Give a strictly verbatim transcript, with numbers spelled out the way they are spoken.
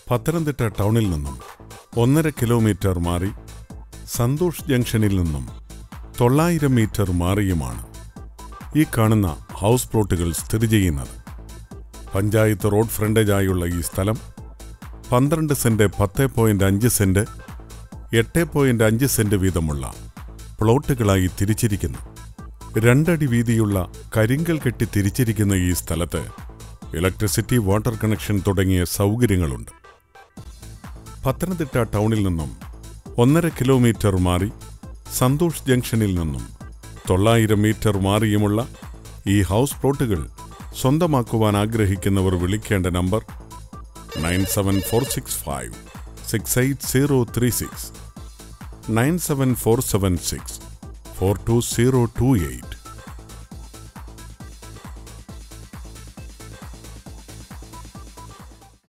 പത്തനംതിട്ട ടൗണിൽ നിന്നും ഒന്നര കിലോമീറ്റർ മാറി സന്തോഷ് ജംഗ്ഷനിൽ നിന്നും തൊള്ളായിരം മീറ്റർ മാറിയുമാണ് ഈ കാണുന്ന ഹൗസ് പ്ലോട്ടുകൾ സ്ഥിതി ചെയ്യുന്നത്. പഞ്ചായത്ത് റോഡ് ഫ്രണ്ടേജായുള്ള ഈ സ്ഥലം പന്ത്രണ്ട് സെന്റ് പത്ത് പോയിന്റ് അഞ്ച് സെന്റ് എട്ട് പോയിന്റ് അഞ്ച് സെന്റ് വീതമുള്ള പ്ലോട്ടുകളായി തിരിച്ചിരിക്കുന്നു. രണ്ടടി വീതിയുള്ള കരിങ്കൽ കെട്ടി തിരിച്ചിരിക്കുന്ന ഈ സ്ഥലത്ത് ഇലക്ട്രിസിറ്റി, വാട്ടർ കണക്ഷൻ തുടങ്ങിയ സൗകര്യങ്ങളുണ്ട്. പത്തനംതിട്ട ടൗണിൽ നിന്നും ഒന്നര കിലോമീറ്റർ മാറി സന്തോഷ് ജംഗ്ഷനിൽ നിന്നും തൊള്ളായിരം മീറ്റർ മാറിയുമുള്ള ഈ ഹൗസ് പ്ലോട്ടുകൾ സ്വന്തമാക്കുവാൻ ആഗ്രഹിക്കുന്നവർ വിളിക്കേണ്ട number nine seven four six five six eight zero three six nine seven four seven six four two zero two eight.